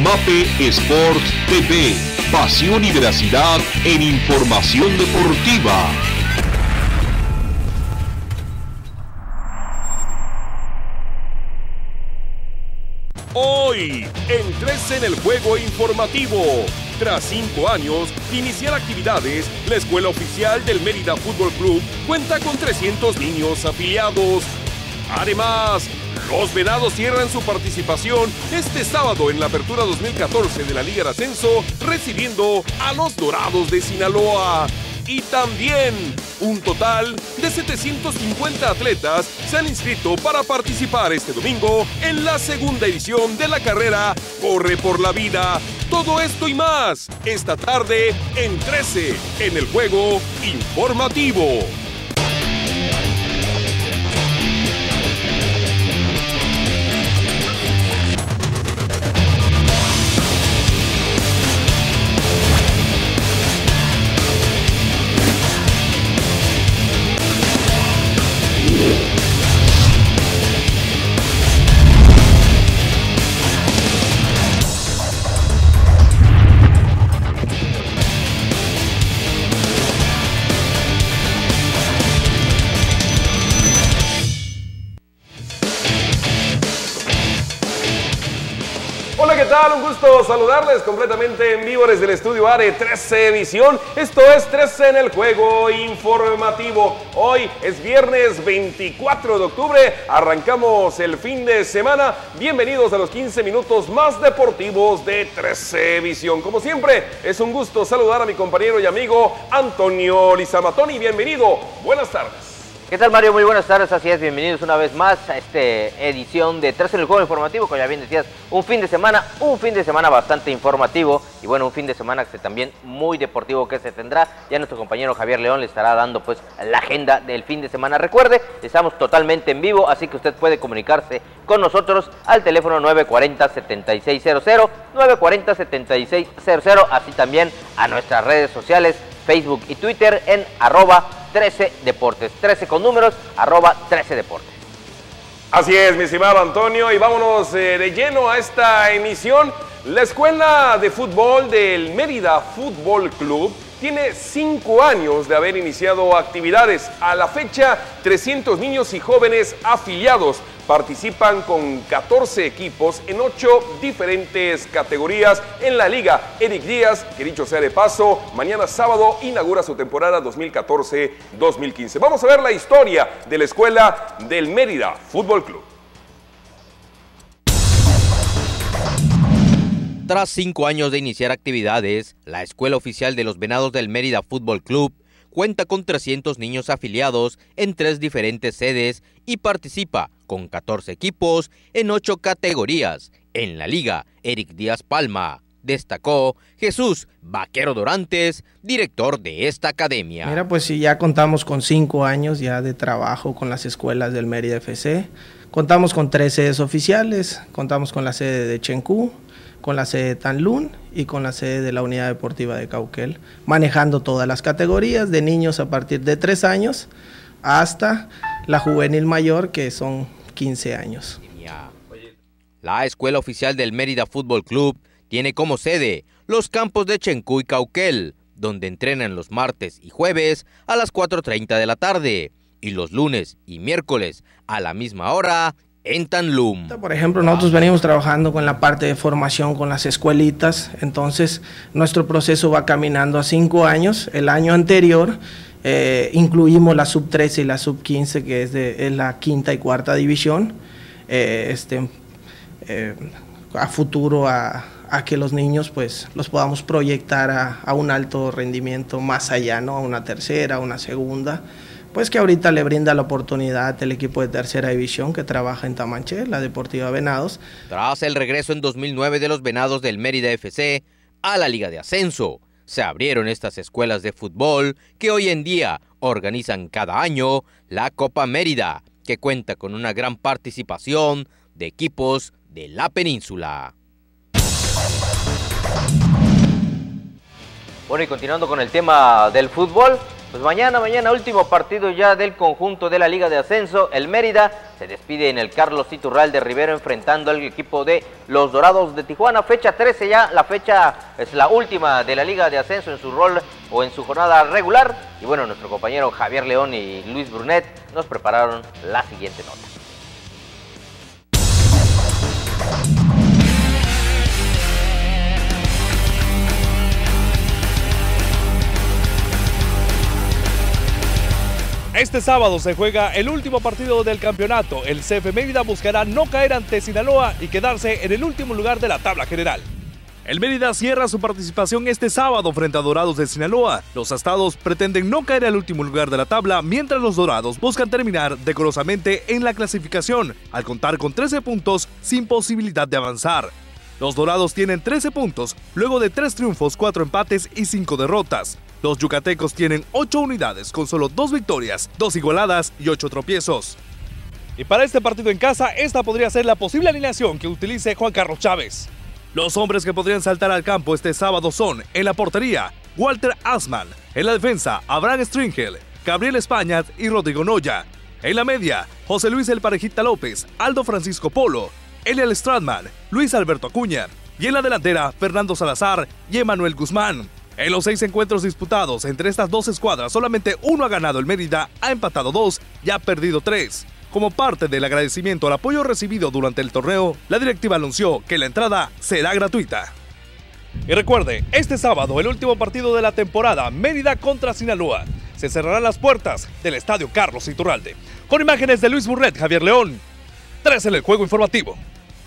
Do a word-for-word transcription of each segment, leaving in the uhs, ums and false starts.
MAPE Sports T V, pasión y veracidad en información deportiva. Hoy, en trece en el juego informativo. Tras cinco años de iniciar actividades, la escuela oficial del Mérida Fútbol Club cuenta con trescientos niños afiliados. Además, los Venados cierran su participación este sábado en la Apertura dos mil catorce de la Liga de Ascenso, recibiendo a los Dorados de Sinaloa. Y también, un total de setecientos cincuenta atletas se han inscrito para participar este domingo en la segunda edición de la carrera Corre por la Vida. Todo esto y más, esta tarde en trece, en el juego informativo. Hola, ¿qué tal? Un gusto saludarles completamente en vivo desde el estudio A de trece Visión. Esto es trece en el juego informativo. Hoy es viernes veinticuatro de octubre, arrancamos el fin de semana. Bienvenidos a los quince minutos más deportivos de trece Visión. Como siempre, es un gusto saludar a mi compañero y amigo Antonio Lizamatoni. Bienvenido, buenas tardes. ¿Qué tal, Mario? Muy buenas tardes, así es, bienvenidos una vez más a esta edición de trece en el juego informativo, como ya bien decías, un fin de semana, un fin de semana bastante informativo y bueno, un fin de semana que también muy deportivo que se tendrá. Ya nuestro compañero Javier León le estará dando pues la agenda del fin de semana. Recuerde, estamos totalmente en vivo, así que usted puede comunicarse con nosotros al teléfono nueve cuarenta, setenta y seis cero cero, nueve cuarenta, setenta y seis cero cero, así también a nuestras redes sociales, Facebook y Twitter en arroba trece Deportes, trece con números, arroba trece Deportes. Así es, mi estimado Antonio, y vámonos eh, de lleno a esta emisión. La escuela de fútbol del Mérida Fútbol Club tiene cinco años de haber iniciado actividades. A la fecha, trescientos niños y jóvenes afiliados participan con catorce equipos en ocho diferentes categorías en la Liga Eric Díaz, que dicho sea de paso, mañana sábado inaugura su temporada dos mil catorce dos mil quince. Vamos a ver la historia de la escuela del Mérida Fútbol Club. Tras cinco años de iniciar actividades, la escuela oficial de los Venados del Mérida Fútbol Club cuenta con trescientos niños afiliados en tres diferentes sedes y participa con catorce equipos en ocho categorías en la Liga Eric Díaz Palma, destacó Jesús Vaquero Dorantes, director de esta academia. Mira, pues sí, ya contamos con cinco años ya de trabajo con las escuelas del Mérida F C. Contamos con tres sedes oficiales, contamos con la sede de Chencú, con la sede de Tanlún y con la sede de la Unidad Deportiva de Cauquel, manejando todas las categorías de niños a partir de tres años hasta la juvenil mayor, que son quince años. La escuela oficial del Mérida Fútbol Club tiene como sede los campos de Chencú y Cauquel, donde entrenan los martes y jueves a las cuatro treinta de la tarde y los lunes y miércoles a la misma hora en Tanlún. Por ejemplo, nosotros venimos trabajando con la parte de formación con las escuelitas, entonces nuestro proceso va caminando a cinco años. El año anterior eh, incluimos la sub trece y la sub quince, que es, de, es la quinta y cuarta división, eh, este, eh, a futuro a, a que los niños pues los podamos proyectar a, a un alto rendimiento más allá, ¿no? A una tercera, a una segunda, pues que ahorita le brinda la oportunidad al equipo de tercera división que trabaja en Tamanché, la Deportiva Venados. Tras el regreso en dos mil nueve de los Venados del Mérida F C a la Liga de Ascenso, se abrieron estas escuelas de fútbol que hoy en día organizan cada año la Copa Mérida, que cuenta con una gran participación de equipos de la península. Bueno, y continuando con el tema del fútbol, Pues mañana, mañana último partido ya del conjunto de la Liga de Ascenso. El Mérida se despide en el Carlos Iturralde Rivero enfrentando al equipo de los Dorados de Tijuana. Fecha trece ya, la fecha es la última de la Liga de Ascenso en su rol o en su jornada regular. Y bueno, nuestro compañero Javier León y Luis Brunet nos prepararon la siguiente nota. Este sábado se juega el último partido del campeonato. El C F Mérida buscará no caer ante Sinaloa y quedarse en el último lugar de la tabla general. El Mérida cierra su participación este sábado frente a Dorados de Sinaloa. Los astados pretenden no caer al último lugar de la tabla, mientras los Dorados buscan terminar decorosamente en la clasificación, al contar con trece puntos sin posibilidad de avanzar. Los Dorados tienen trece puntos, luego de tres triunfos, cuatro empates y cinco derrotas. Los yucatecos tienen ocho unidades con solo dos victorias, dos igualadas y ocho tropiezos. Y para este partido en casa, esta podría ser la posible alineación que utilice Juan Carlos Chávez. Los hombres que podrían saltar al campo este sábado son, en la portería, Walter Asman, en la defensa, Abraham Stringel, Gabriel Españat y Rodrigo Noya. En la media, José Luis El Parejita López, Aldo Francisco Polo, Eliel Stradman, Luis Alberto Acuña. Y en la delantera, Fernando Salazar y Emanuel Guzmán. En los seis encuentros disputados entre estas dos escuadras, solamente uno ha ganado el Mérida, ha empatado dos y ha perdido tres. Como parte del agradecimiento al apoyo recibido durante el torneo, la directiva anunció que la entrada será gratuita. Y recuerde, este sábado, el último partido de la temporada, Mérida contra Sinaloa. Se cerrarán las puertas del estadio Carlos Iturralde. Con imágenes de Luis Burret, Javier León, tres en el juego informativo.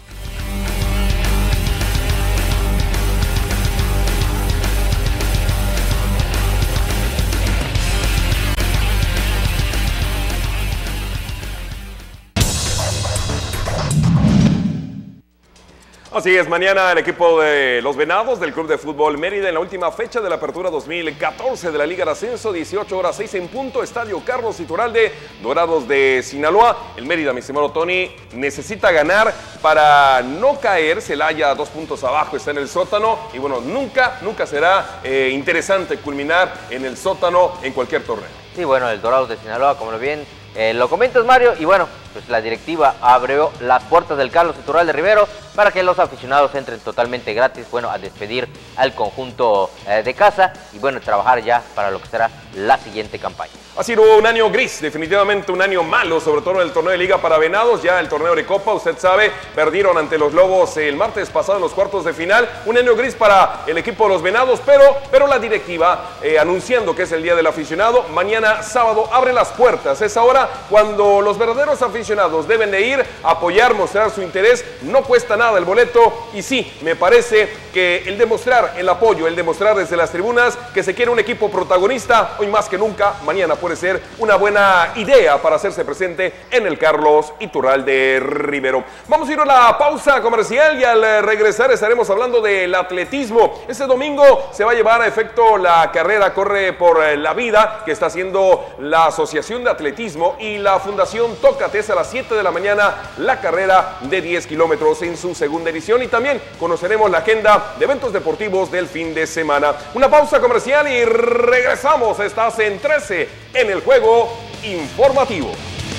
Así es, mañana el equipo de los Venados del Club de Fútbol Mérida en la última fecha de la apertura dos mil catorce de la Liga de Ascenso, dieciocho horas seis en punto, Estadio Carlos Iturralde, Dorados de Sinaloa. El Mérida, mi estimado Tony, necesita ganar para no caer. Celaya dos puntos abajo, está en el sótano y bueno, nunca, nunca será eh, interesante culminar en el sótano en cualquier torneo. Sí, bueno, el Dorados de Sinaloa, como lo bien eh, lo comentas, Mario, y bueno, pues la directiva abrió las puertas del Carlos Iturralde Rivero para que los aficionados entren totalmente gratis, bueno, a despedir al conjunto eh, de casa y bueno, trabajar ya para lo que será la siguiente campaña. Ha sido un año gris, definitivamente un año malo, sobre todo en el torneo de Liga para Venados, ya el torneo de Copa, usted sabe, perdieron ante los Lobos el martes pasado en los cuartos de final, un año gris para el equipo de los Venados, pero, pero la directiva, eh, anunciando que es el día del aficionado, mañana sábado abre las puertas, es ahora cuando los verdaderos aficionados deben de ir a apoyar, mostrar su interés, no cuesta nada el boleto y sí, me parece que el demostrar el apoyo, el demostrar desde las tribunas que se quiere un equipo protagonista, hoy más que nunca, mañana puede ser una buena idea para hacerse presente en el Carlos Iturralde Rivero. Vamos a ir a la pausa comercial y al regresar estaremos hablando del atletismo. Este domingo se va a llevar a efecto la carrera Corre por la Vida que está haciendo la Asociación de Atletismo y la Fundación Tócate. Es a las siete de la mañana la carrera de diez kilómetros en su segunda edición y también conoceremos la agenda de eventos deportivos del fin de semana. Una pausa comercial y regresamos. Estás en trece en el juego informativo.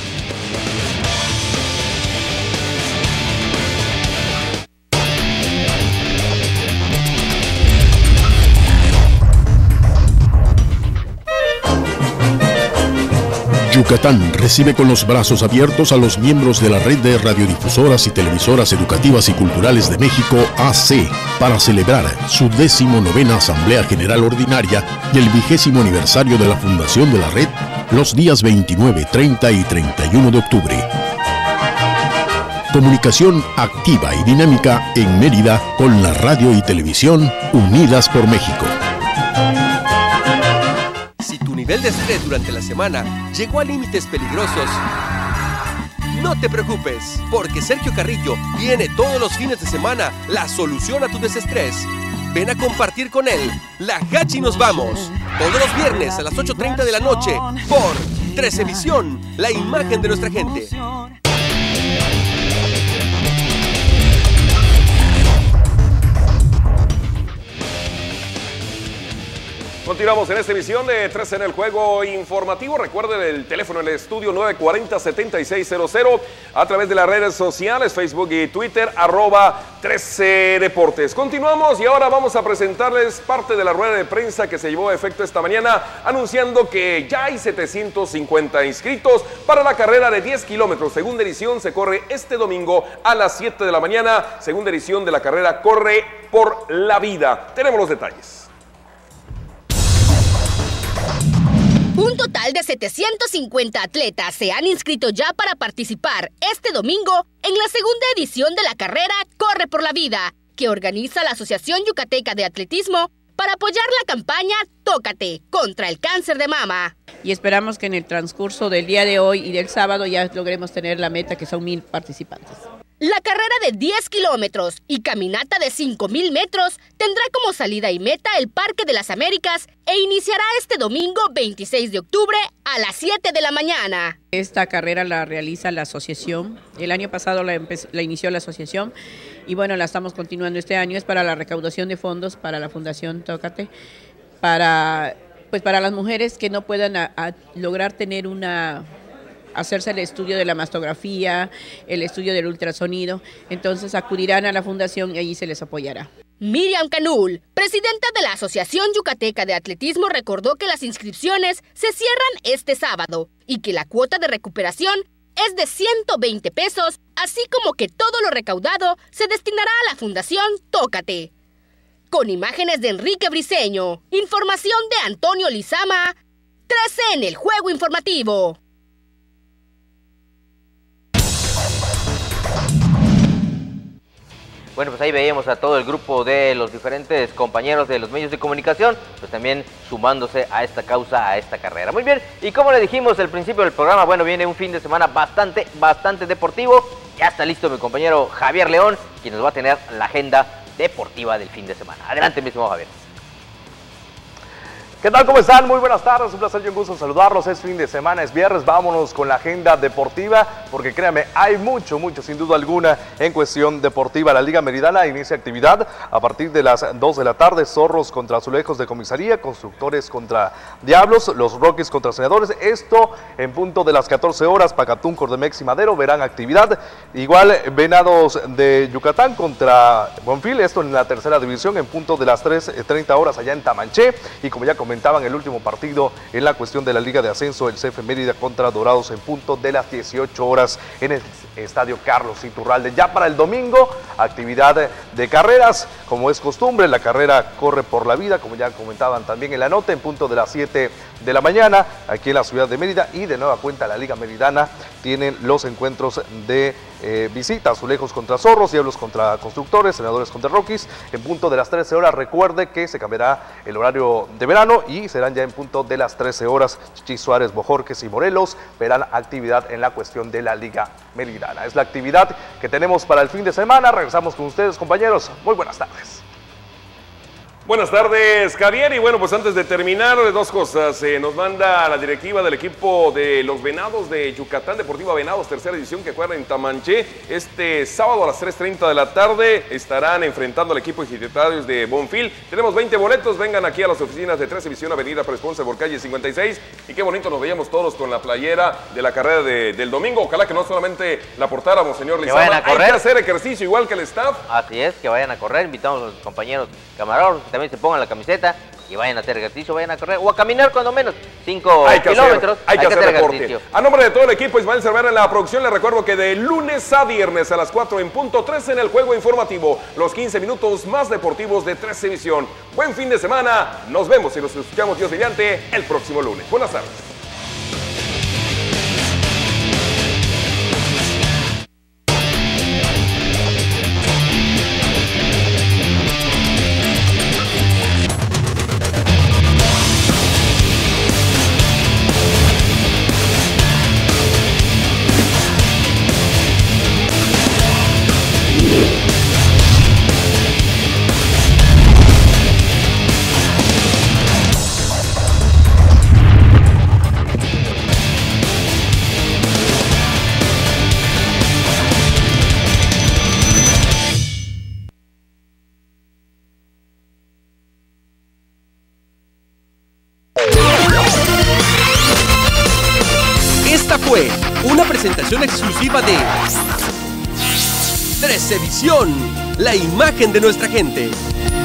Yucatán recibe con los brazos abiertos a los miembros de la Red de Radiodifusoras y Televisoras Educativas y Culturales de México, A C, para celebrar su decimonovena Asamblea General Ordinaria y el vigésimo aniversario de la fundación de la red, los días veintinueve, treinta y treinta y uno de octubre. Comunicación activa y dinámica en Mérida con la radio y televisión unidas por México. Si tu nivel de estrés durante la semana llegó a límites peligrosos, no te preocupes, porque Sergio Carrillo tiene todos los fines de semana la solución a tu desestrés. Ven a compartir con él La Gachi Nos Vamos, todos los viernes a las ocho treinta de la noche por Trezevisión, la imagen de nuestra gente. Continuamos en esta emisión de tres en el Juego Informativo. Recuerden el teléfono en el estudio nueve cuatro cero, siete seis cero cero, a través de las redes sociales, Facebook y Twitter, arroba trece Deportes. Continuamos y ahora vamos a presentarles parte de la rueda de prensa que se llevó a efecto esta mañana, anunciando que ya hay setecientos cincuenta inscritos para la carrera de diez kilómetros. Segunda edición se corre este domingo a las siete de la mañana. Segunda edición de la carrera Corre por la Vida. Tenemos los detalles. Un total de setecientos cincuenta atletas se han inscrito ya para participar este domingo en la segunda edición de la carrera Corre por la Vida, que organiza la Asociación Yucateca de Atletismo para apoyar la campaña Tócate contra el cáncer de mama. Y esperamos que en el transcurso del día de hoy y del sábado ya logremos tener la meta, que son mil participantes. La carrera de diez kilómetros y caminata de cinco mil metros tendrá como salida y meta el Parque de las Américas e iniciará este domingo veintiséis de octubre a las siete de la mañana. Esta carrera la realiza la asociación. El año pasado la, la inició la asociación y bueno, la estamos continuando este año. Es para la recaudación de fondos para la Fundación Tócate, para, pues para las mujeres que no puedan a, a lograr tener una... hacerse el estudio de la mastografía, el estudio del ultrasonido, entonces acudirán a la fundación y allí se les apoyará. Miriam Canul, presidenta de la Asociación Yucateca de Atletismo, recordó que las inscripciones se cierran este sábado y que la cuota de recuperación es de ciento veinte pesos, así como que todo lo recaudado se destinará a la Fundación Tócate. Con imágenes de Enrique Briceño, información de Antonio Lizama, trece en el Juego Informativo. Bueno, pues ahí veíamos a todo el grupo de los diferentes compañeros de los medios de comunicación, pues también sumándose a esta causa, a esta carrera. Muy bien, y como le dijimos al principio del programa, bueno, viene un fin de semana bastante, bastante deportivo. Ya está listo mi compañero Javier León, quien nos va a tener la agenda deportiva del fin de semana. Adelante, mi estimado Javier. ¿Qué tal? ¿Cómo están? Muy buenas tardes, un placer y un gusto saludarlos. Es fin de semana, es viernes, vámonos con la agenda deportiva, porque créanme, hay mucho, mucho, sin duda alguna, en cuestión deportiva. La Liga Meridana inicia actividad a partir de las dos de la tarde, Zorros contra Azulejos de Comisaría, Constructores contra Diablos, los Rockies contra Senadores. Esto en punto de las catorce horas, Pacatún, Cordemex y Madero verán actividad. Igual Venados de Yucatán contra Bonfil, esto en la tercera división, en punto de las tres treinta horas allá en Tamanché. Y como ya comentaban, el último partido en la cuestión de la Liga de Ascenso, el C F Mérida contra Dorados en punto de las dieciocho horas en el Estadio Carlos Iturralde. Ya para el domingo, actividad de carreras, como es costumbre, la carrera Corre por la Vida, como ya comentaban también en la nota, en punto de las siete de la mañana, aquí en la ciudad de Mérida, y de nueva cuenta la Liga Meridana tienen los encuentros de eh, visita, Azulejos contra Zorros, Diablos contra Constructores, Senadores contra Rockies, en punto de las trece horas. Recuerde que se cambiará el horario de verano y serán ya en punto de las trece horas. Chichi Suárez, Bojorques y Morelos verán actividad en la cuestión de la Liga Meridana. Es la actividad que tenemos para el fin de semana. Regresamos con ustedes, compañeros. Muy buenas tardes. Buenas tardes, Javier. Y bueno, pues antes de terminar, dos cosas. Eh, nos manda la directiva del equipo de los Venados de Yucatán, Deportiva Venados, tercera edición, que juegan en Tamanché. Este sábado a las tres treinta de la tarde estarán enfrentando al equipo de Ejidatarios de Bonfil. Tenemos veinte boletos. Vengan aquí a las oficinas de tres División, Avenida Presponce, por calle cincuenta y seis. Y qué bonito nos veíamos todos con la playera de la carrera de, del domingo. Ojalá que no solamente la portáramos, señor Lizama. Hay que hacer ejercicio igual que el staff. Así es, que vayan a correr. Invitamos a los compañeros camarógrafos que también se pongan la camiseta y vayan a hacer ejercicio, vayan a correr o a caminar cuando menos cinco kilómetros. Hay que hacer, hay que hacer ejercicio. A nombre de todo el equipo, Ismael Cervera en la producción, les recuerdo que de lunes a viernes a las cuatro en punto, tres en el Juego Informativo, los quince minutos más deportivos de tres División. Buen fin de semana, nos vemos y nos escuchamos, Dios mediante, el próximo lunes. Buenas tardes. fue una presentación exclusiva de trece Visión, la imagen de nuestra gente.